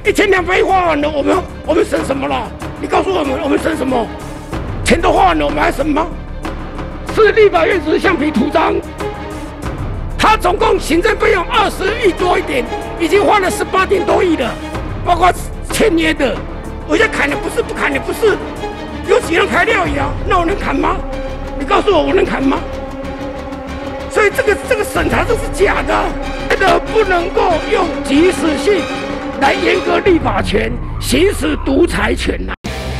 1200亿花完了，我们省什么了？你告诉我们省什么？钱都花完了，我们还省吗？是立法院只是橡皮图章，他总共行政费用20亿多一点，已经花了18点多亿了，包括签约的，我现在砍的不是，不砍的不是，有几人开料呀？那我能砍吗？你告诉我能砍吗？所以这个审查这是假的，觉得不能够用即时性来严格立法权，行使独裁权呐。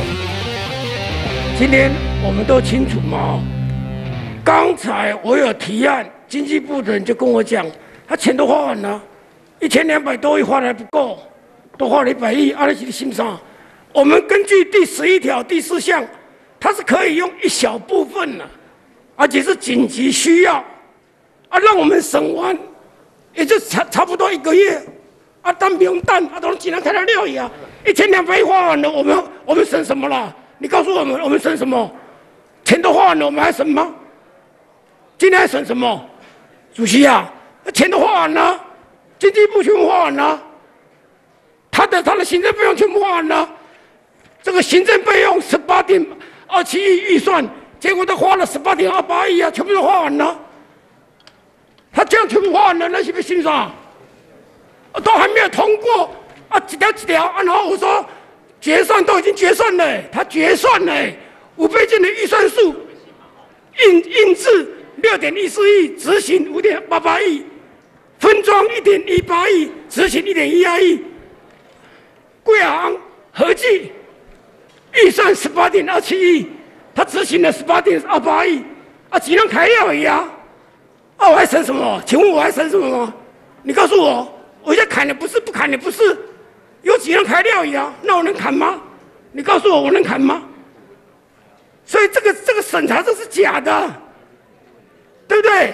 今天我们都清楚嘛，刚才我有提案，经济部的人就跟我讲，他钱都花完了，1200多亿花的还不够，都花了100亿，阿拉是欣赏。我们根据第11条第4项，它是可以用一小部分的，而且是紧急需要，让我们省完，也就差不多1个月，但不用等，都只能开到6亿啊，1200亿花完了，我们省什么了？你告诉我们省什么？钱都花完了，我们还省吗？今天还省什么？主席啊，钱都花完了，经济部全部花完了，他的行政费用全部花完了，这个行政费用18.27亿预算，结果他花了18.28亿啊，全部都花完了。他这样全部花完了，那是不是欣赏？都还没有通过一条一条然后我说。决算都已经决算了，他决算了，5倍券的预算数印制6.14亿，执行5.88亿，分装1.18亿，执行1.12亿，贵行合计预算18.27亿，他执行了18.28亿，只能开料而已啊！我还省什么？请问我还省什么吗？你告诉我，我现在砍的不是，不砍的不是。有几人开料而已啊？那我能砍吗？你告诉我能砍吗？所以这个审查这是假的，对不对？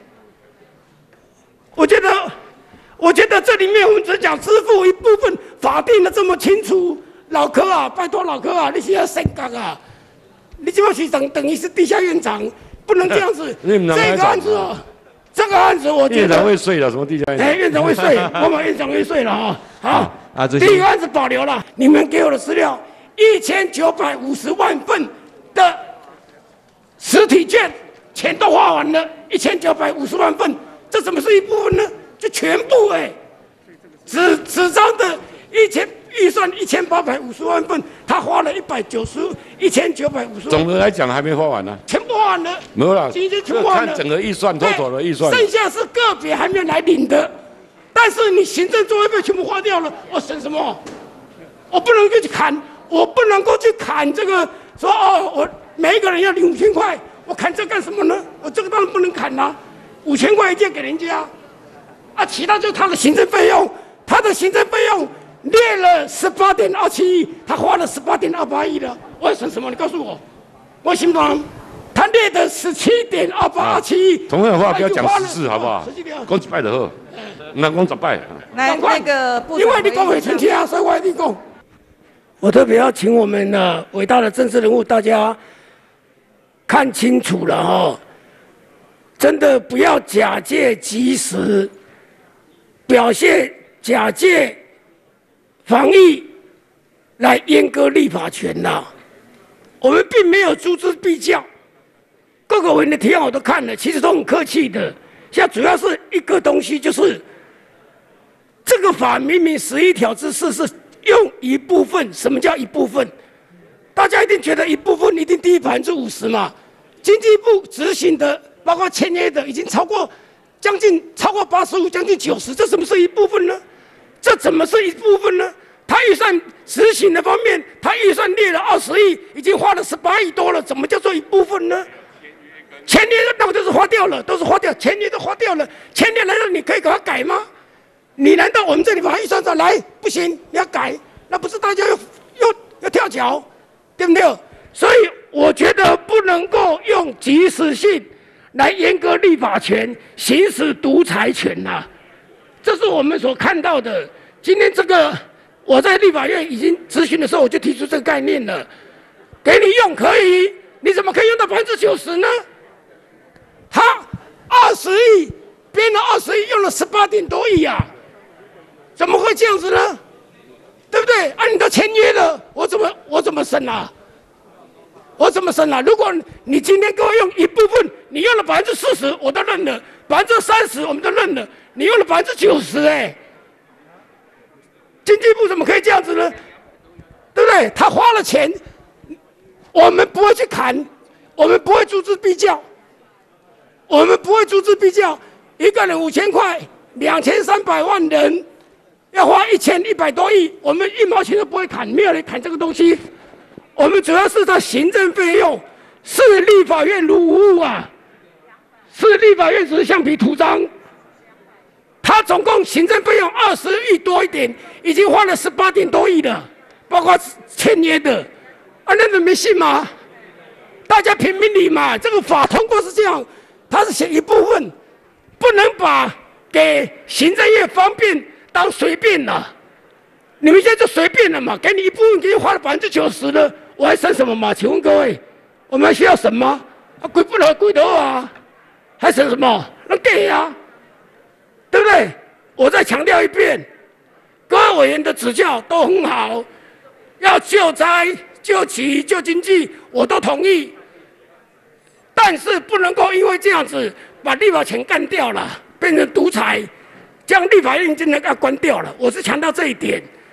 我觉得这里面我们只讲支付一部分，法定的这么清楚，老柯啊，拜托老柯啊，你是要升格啊！你这是等于是地下院长，不能这样子。这个案子我觉得院长会睡了，什么地下院长？ 院长会睡，我把院长会睡了啊！好，第一个案子保留了，你们给我的资料，1950万份的实体券，钱都花完了，1950万份，这怎么是一部分呢？就全部纸张的预算1850万份，他花了1950万， 总的来讲还没花完呢， 全部花完了， 没有了， 今天全部花完了， 看整个预算，total的预算， 剩下是个别还没有来领的。但是你行政作业费全部花掉了，我省什么？我不能够去砍，我不能够去砍这个说我每一个人要领5000块，我砍这干什么呢？我这个当然不能砍啦，5000块一件给人家，其他就是他的行政费用，他的行政费用列了18.27亿，他花了18.28亿了，我要省什么？你告诉我，我心中他列的17.287亿， 同样的话不要讲10次好不好？讲1摆就好。那讲10摆， 那个部长， 因为你讲很生气啊，所以我一定讲。我特别要请我们的伟大的政治人物，大家看清楚了哈，真的不要假借即时，表现假借防疫来阉割立法权啦。我们并没有锱铢必较，各个委员的提案我都看了，其实都很客气的。现在主要是一个东西，就是这个法明明11条之4是用一部分，什么叫一部分？大家一定觉得一部分一定低于50%嘛？经济部执行的，包括签约的，已经超过85%，将近90%，这怎么是一部分呢？这怎么是一部分呢？他预算执行的方面，他预算列了20亿，已经花了18亿多了，怎么叫做一部分呢？签约那个都是花掉了，都是花掉，签约都花掉了，签约难道你可以给他改吗？你难道我们这里把预算上来不行？你要改，那不是大家要跳脚，对不对？所以我觉得不能够用即时性来严格立法权，行使独裁权呐、这是我们所看到的。今天这个我在立法院已经咨询的时候，我就提出这个概念了，给你用可以，你怎么可以用到90%呢？他20亿编了20亿，用了18点多亿啊，怎么会这样子呢？ 审啊？我怎么审啊？如果你今天给我用一部分，你用了40%，我都认了；30%我们都认了，你用了90%，哎，经济部怎么可以这样子呢？对不对？他花了钱，我们不会去砍，我们不会锱铢必较，我们不会锱铢必较。一个人5000块，2300万人要花1100多亿，我们1毛钱都不会砍，没有人砍这个东西。我们主要是在行政费用，是立法院如无物啊，是立法院只是橡皮图章。他总共行政费用20亿多一点，已经花了18点多亿了，包括签约的，啊，那人没信吗？大家评评理嘛，这个法通过是这样，它是写一部分，不能把给行政业方便当随便了。你们现在就随便了嘛，给你一部分，给你花了90%了，我还审什么嘛？请问各位，我们还需要审吗？啊，归不了归的啊，还审什么？那给啊，对不对？我再强调一遍，各位委员的指教都很好，要救灾、救急、救经济，我都同意。但是不能够因为这样子把立法权干掉了，变成独裁，将立法院真的给关掉了。我是强调这一点。